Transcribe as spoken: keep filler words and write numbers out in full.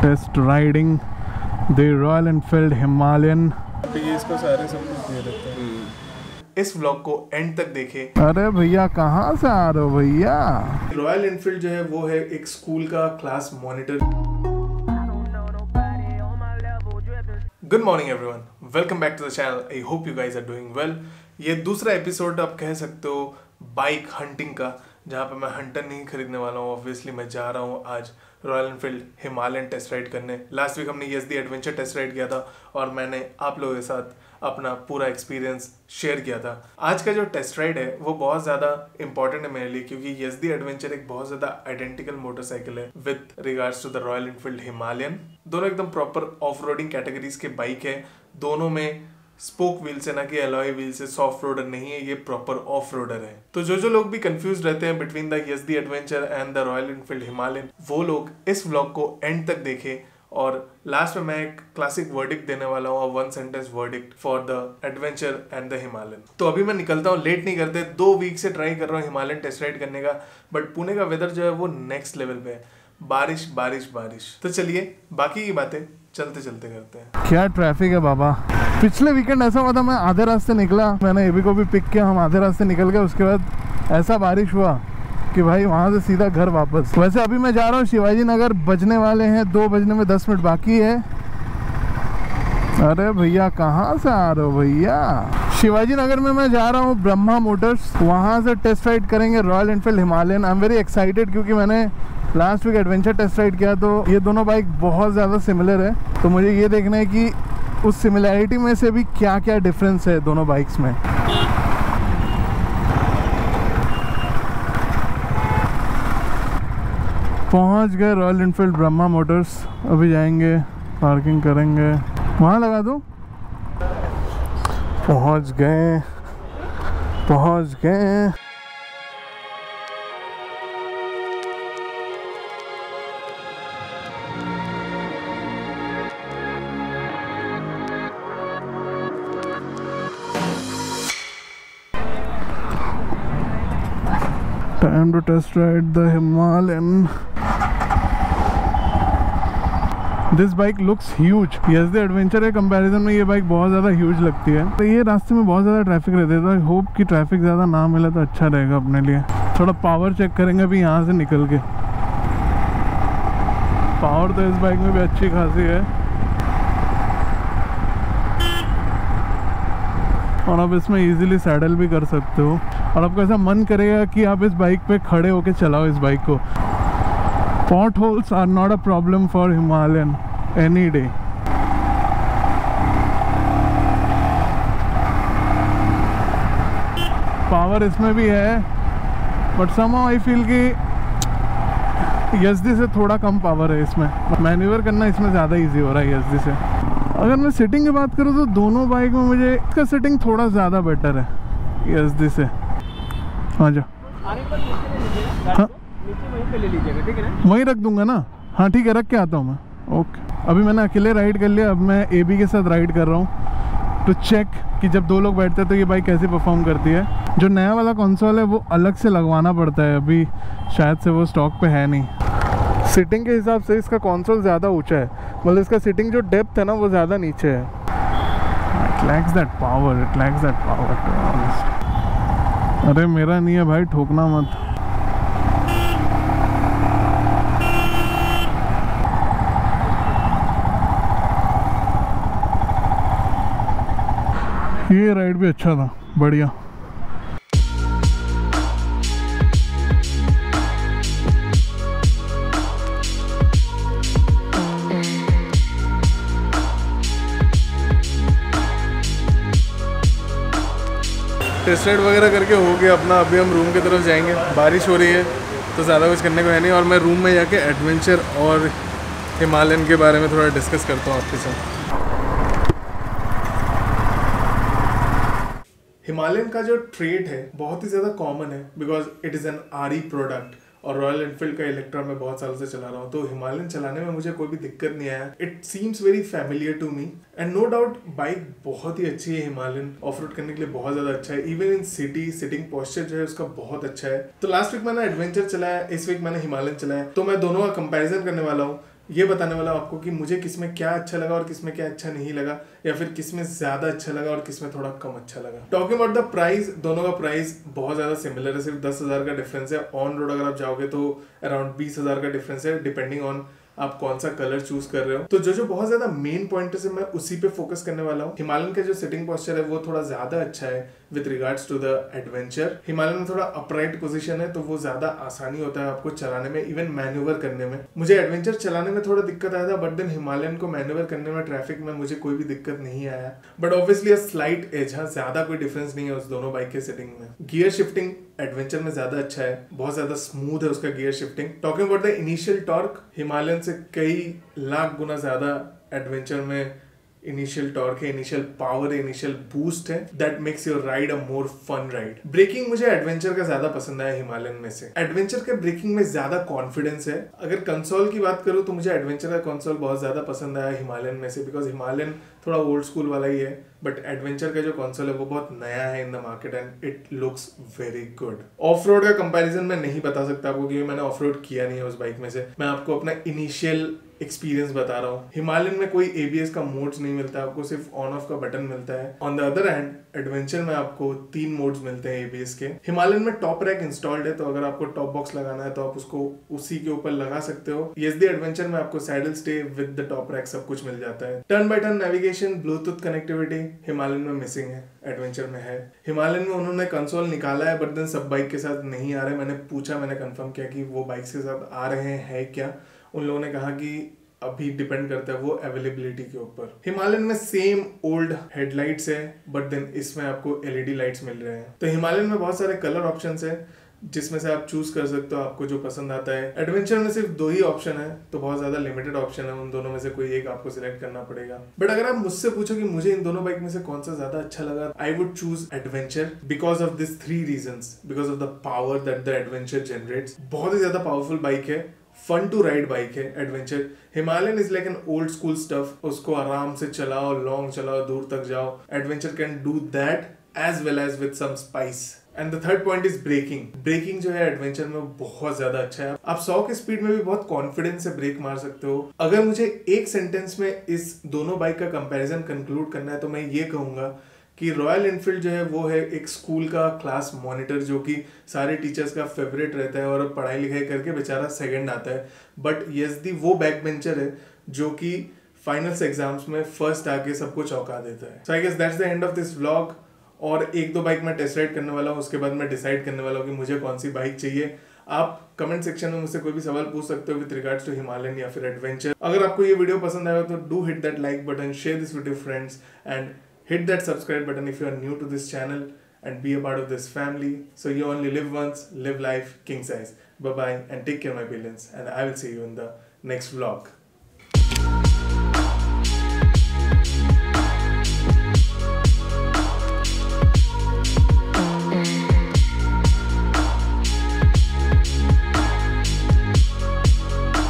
Test riding the Royal Enfield Himalayan. इसको सारे सब कुछ दे देते हैं। इस व्लॉग को एंड तक देखें। अरे भैया कहाँ से आ रहे हो भैया? रॉयल एनफील्ड जो है वो है एक स्कूल का class monitor. Good morning everyone, welcome back to the channel. I hope you guys are doing well. ये दूसरा एपिसोड आप कह सकते हो बाइक हंटिंग का, जहाँ पे मैं हंटर नहीं खरीदने वाला हूँ। ऑब्वियसली मैं जा रहा हूँ आज Royal Enfield Himalayan test ride करने। लास्ट वीक हमने Yezdi adventure test ride किया था और मैंने आप लोगों के साथ अपना पूरा एक्सपीरियंस शेयर किया था। आज का जो टेस्ट राइड है वो बहुत ज़्यादा इंपॉर्टेंट है मेरे लिए, क्योंकि यस दी एडवेंचर एक बहुत ज़्यादा आइडेंटिकल मोटरसाइकिल है with regards to the Royal Enfield Himalayan. दोनों एकदम प्रॉपर ऑफ रोडिंग कैटेगरीज के बाइक है। दोनों में स्पोक व्हील से, ना कि एलॉय व्हील से। सॉफ्ट रोडर नहीं है, ये प्रॉपर ऑफ रोडर है। तो जो जो लोग भी कंफ्यूज रहते हैं between the Yezdi adventure and the Royal Enfield Himalayan, वो लोग इस व्लॉग को एंड तक देखें। और लास्ट में मैं एक क्लासिक वर्डिक्ट देने वाला हूँ, one sentence verdict for the adventure and the Himalayan. तो अभी मैं निकलता हूँ, लेट नहीं करते। दो वीक से ट्राई कर रहा हूँ हिमालयन टेस्ट राइड करने का, बट पुणे का वेदर जो है वो नेक्स्ट लेवल पे है। बारिश बारिश बारिश। तो चलिए बाकी की बातें चलते चलते करते हैं। क्या ट्रैफिक है बाबा। पिछले वीकेंड ऐसा हुआ था, मैं आधे रास्ते निकला, मैंने एबी को भी पिक किया, हम आधे रास्ते निकल गए। उसके बाद ऐसा बारिश हुआ कि भाई वहाँ से सीधा घर वापस। वैसे अभी मैं जा रहा हूँ शिवाजी नगर, बजने वाले हैं दो बजने में दस मिनट बाकी है। अरे भैया कहाँ से आ रहे हो भैया? शिवाजी नगर में मैं जा रहा हूँ ब्रह्मा मोटर्स, वहाँ से टेस्ट राइड करेंगे Royal Enfield Himalayan. I am very excited क्योंकि मैंने last week adventure test ride किया, तो ये दोनों बाइक बहुत ज़्यादा सिमिलर है। तो मुझे ये देखना है कि उस सिमिलैरिटी में से भी क्या क्या डिफरेंस है दोनों बाइक्स में। पहुंच गए रॉयल एनफील्ड ब्रह्मा मोटर्स। अभी जाएंगे, पार्किंग करेंगे, वहाँ लगा दूँ। पहुंच गए पहुंच गए Time to test ride the Himalayan. This bike looks huge. Yes, the adventure के कंपैरिजन में ये बाइक बहुत ज़्यादा ह्यूज लगती है। तो ये रास्ते में बहुत ज़्यादा ट्रैफिक रहती है, तो आई होप कि ट्रैफिक ज़्यादा ना मिले तो अच्छा रहेगा अपने लिए। थोड़ा पावर चेक करेंगे अभी यहाँ से निकल के। पावर तो इस बाइक में भी अच्छी खासी है, और आप इसमें इजीली सैडल भी कर सकते हो। और आपको ऐसा मन करेगा कि आप इस बाइक पे खड़े होके चलाओ इस बाइक को। Pot holes are not a problem for Himalayan any day. Power इसमें भी है, बट समहाउ आई फील कि यस दी से थोड़ा कम पावर है इसमें। मैन्यूवर करना इसमें ज़्यादा इजी हो रहा है यस दी से। अगर मैं सिटिंग की बात करूँ तो दोनों बाइक में मुझे इसका सिटिंग थोड़ा ज़्यादा बेटर है यस दी से। हाँ जा, हाँ वहीं रख दूंगा ना। हाँ ठीक है, रख के आता हूँ मैं। ओके, अभी मैंने अकेले राइड कर लिया, अब मैं एबी के साथ राइड कर रहा हूँ टू चेक कि जब दो लोग बैठते हैं तो ये बाइक कैसे परफॉर्म करती है। जो नया वाला कंसोल है वो अलग से लगवाना पड़ता है, अभी शायद से वो स्टॉक पे है नहीं। सिटिंग के हिसाब से इसका कंसोल ज़्यादा ऊंचा है, मतलब इसका सिटिंग जो डेप्थ है ना वो ज़्यादा नीचे है। It lacks that power, it lacks that power to be honest. अरे मेरा नहीं है भाई, ठोकना मत। ये राइड भी अच्छा था, बढ़िया। टेस्ट राइड वगैरह करके हो गया अपना। अभी हम रूम की तरफ जाएंगे। बारिश हो रही है तो ज़्यादा कुछ करने को है नहीं, और मैं रूम में जाके एडवेंचर और हिमालयन के बारे में थोड़ा डिस्कस करता हूँ आपके साथ। हिमालयन का जो ट्रेड है बहुत ही ज़्यादा कॉमन है, because it is an R E product, और रॉयल एनफील्ड का इलेक्ट्रा मैं बहुत सालों से चला रहा हूँ, तो हिमालयन चलाने में मुझे कोई भी दिक्कत नहीं आया। It seems very familiar to me, and no doubt bike बहुत ही अच्छी है। हिमालयन ऑफ रोड करने के लिए बहुत ज़्यादा अच्छा है। Even in city sitting posture जो है उसका बहुत अच्छा है। तो लास्ट वीक मैंने एडवेंचर चलाया, इस वीक मैंने हिमालयन चलाया, तो मैं दोनों का कंपेरिजन करने वाला हूँ। ये बताने वाला हूँ आपको कि मुझे किस में क्या अच्छा लगा और किस में क्या अच्छा नहीं लगा, या फिर किस में ज़्यादा अच्छा लगा और किस में थोड़ा कम अच्छा लगा। टॉकिंग अबाउट द प्राइस, दोनों का प्राइस बहुत ज़्यादा सिमिलर है, सिर्फ दस हज़ार का डिफरेंस है। ऑन रोड अगर आप जाओगे तो अराउंड बीस हज़ार का डिफरेंस है, डिपेंडिंग ऑन आप कौन सा कलर चूज कर रहे हो। तो जो जो बहुत ज्यादा मेन पॉइंट है मैं उसी पे फोकस करने वाला हूँ। हिमालयन का जो सिटिंग पोस्चर है वो थोड़ा ज्यादा अच्छा है with regards to the adventure. Himalayan में थोड़ा अपराइट पोजीशन है तो वो ज्यादा आसानी होता है आपको चलाने में, इवन मैन्यूवर करने में। मुझे एडवेंचर चलाने में थोड़ा दिक्कत आया था, बट देन हिमालयन को मैन्यूवर करने में ट्रैफिक में मुझे कोई भी दिक्कत नहीं आया। But obviously a slight edge, हाँ ज्यादा कोई डिफरेंस नहीं है उस दोनों बाइक के सिटिंग में। गियर शिफ्टिंग एडवेंचर में ज्यादा अच्छा है, बहुत ज्यादा स्मूथ है उसका gear shifting. Talking about the initial torque, Himalayan से कई लाख गुना ज्यादा एडवेंचर में इनिशियल टॉर्क है, इनिशियल पावर है, इनिशियल बूस्ट है, that makes your ride a more fun ride. Braking मुझे एडवेंचर का ज्यादा पसंद आया हिमालयन में से। एडवेंचर के ब्रेकिंग में ज्यादा कॉन्फिडेंस है। अगर कंसोल की बात करूं तो मुझे एडवेंचर का कंसोल बहुत ज्यादा पसंद आया हिमालयन में से, बिकॉज हिमालयन थोड़ा ओल्ड स्कूल वाला ही है, बट एडवेंचर का जो कंसोल है वो बहुत नया है in the market and it looks very good. Off road का कंपैरिजन मैं नहीं बता सकता आपको क्योंकि मैंने ऑफ रोड किया नहीं है उस बाइक में से। मैं आपको अपना इनिशियल एक्सपीरियंस बता रहा हूँ। हिमालयन में कोई एबीएस का मोड्स नहीं मिलता, आपको सिर्फ ऑन ऑफ का बटन मिलता है। On the other hand adventure में आपको तीन मोड्स मिलते हैं एबीएस के। हिमालयन में टॉप रैक इंस्टॉल्ड है, तो अगर आपको टॉप बॉक्स लगाना है तो आप उसको उसी के ऊपर लगा सकते हो। ईएसडी एडवेंचर में आपको saddle stay with the top rack सब कुछ मिल जाता है। Turn by turn navigation, Bluetooth connectivity Himalayan में मिसिंग है, एडवेंचर में है। हिमालयन में उन्होंने कंसोल निकाला है, बट देन सब बाइक के साथ नहीं आ रहे। मैंने पूछा, मैंने कंफर्म किया कि वो बाइक के साथ आ रहे हैं क्या। उन लोगों ने कहा कि अभी डिपेंड करता है वो अवेलेबिलिटी के ऊपर। हिमालयन में सेम ओल्ड हेडलाइट्स है, बट देन इसमें आपको एलईडी लाइट्स मिल रहे हैं। तो हिमालयन में बहुत सारे कलर ऑप्शंस है जिसमें से आप चूज कर सकते हो आपको जो पसंद आता है। एडवेंचर में सिर्फ दो ही ऑप्शन है, तो बहुत ज्यादा लिमिटेड ऑप्शन है, उन दोनों में से कोई एक आपको सिलेक्ट करना पड़ेगा। बट अगर आप मुझसे पूछो कि मुझे इन दोनों बाइक में से कौन सा ज्यादा अच्छा लगा, I would choose adventure because of this three reasons. Because of the power that the adventure generates, बहुत ही ज्यादा पावरफुल बाइक है, फन टू राइड बाइक है adventure. Himalayan is like an old school stuff, उसको आराम से चलाओ, long चलाओ, दूर तक जाओ। Adventure can do that as well as with some spice. And the third point is braking. Braking जो है एडवेंचर में बहुत ज्यादा अच्छा है। आप सौ की स्पीड में भी बहुत कॉन्फिडेंस से ब्रेक मार सकते हो। अगर मुझे एक सेंटेंस में इस दोनों बाइक का कंपैरिजन कंक्लूड करना है तो मैं ये कहूंगा कि रॉयल एनफील्ड जो है वो है एक स्कूल का क्लास मॉनिटर जो कि सारे टीचर्स का फेवरेट रहता है और पढ़ाई लिखाई करके बेचारा सेकंड आता है। बट ईएसडी वो बैक बेंचर है जो कि फाइनल्स एग्जाम्स में फर्स्ट आके सबको चौंका देता है। So I guess that's the end of this vlog. और एक दो बाइक मैं टेस्ट राइड करने वाला हूँ, उसके बाद मैं डिसाइड करने वाला हूँ कि मुझे कौन सी बाइक चाहिए। आप कमेंट सेक्शन में मुझसे कोई भी सवाल पूछ सकते हो विद रिगार्ड्स टू हिमालयन या फिर एडवेंचर। अगर आपको ये वीडियो पसंद आया तो do hit that like button, share this with your friends and hit that subscribe button if you are new to this channel and be a part of this family. So you only live once, live life king size. Bye bye and take care my billions, and I will see you in the next vlog.